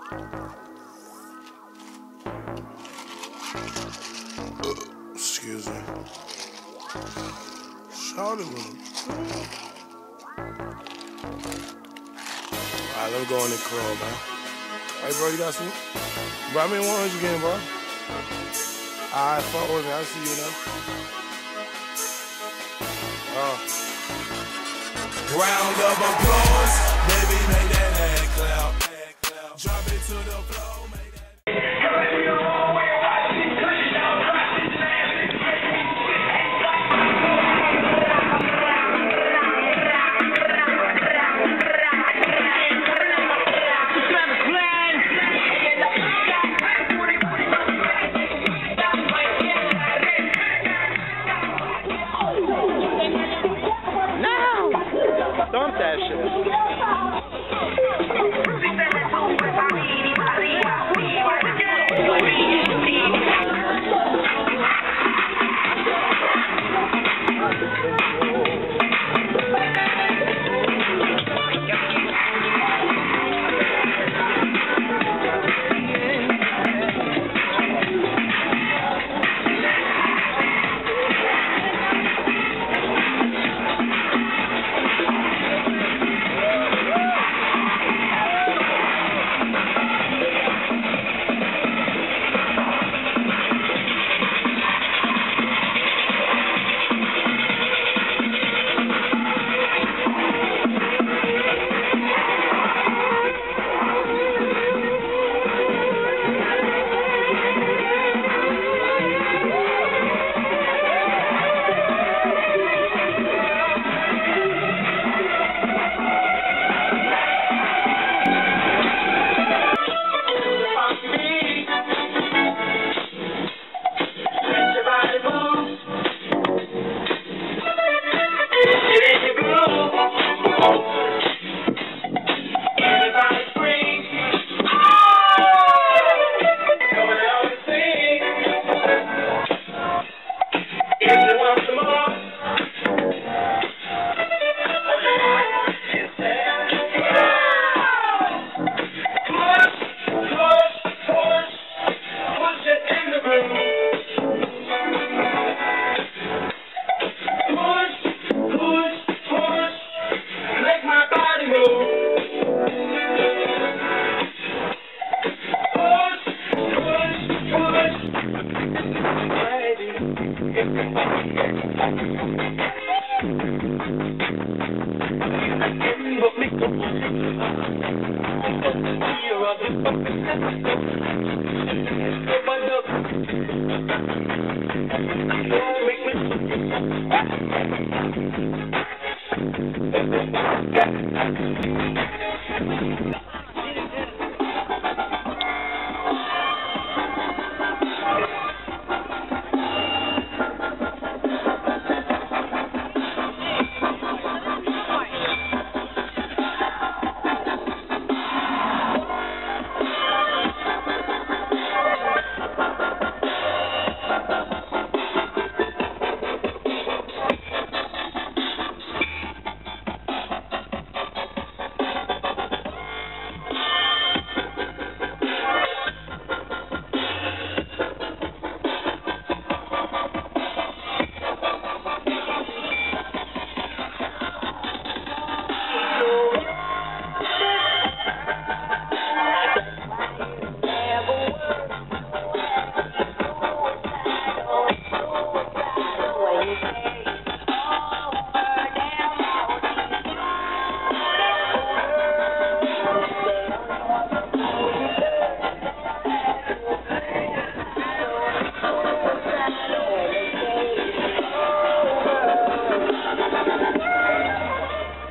Excuse me. Shawty was. Alright, let me go in the club, man. Hey, bro, you got some? Bro, I mean 100 again, bro. Alright, fuck with me. I'll see you now. Round of applause, baby, make that hand clap. Drop it to the floor, make that. Dump that shit.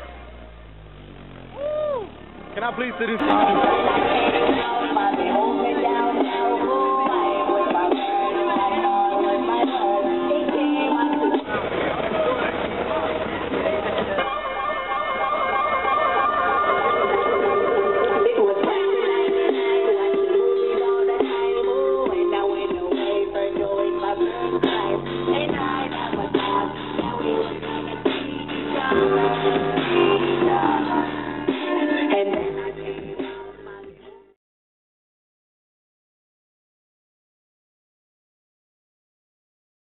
Can I please sit inside?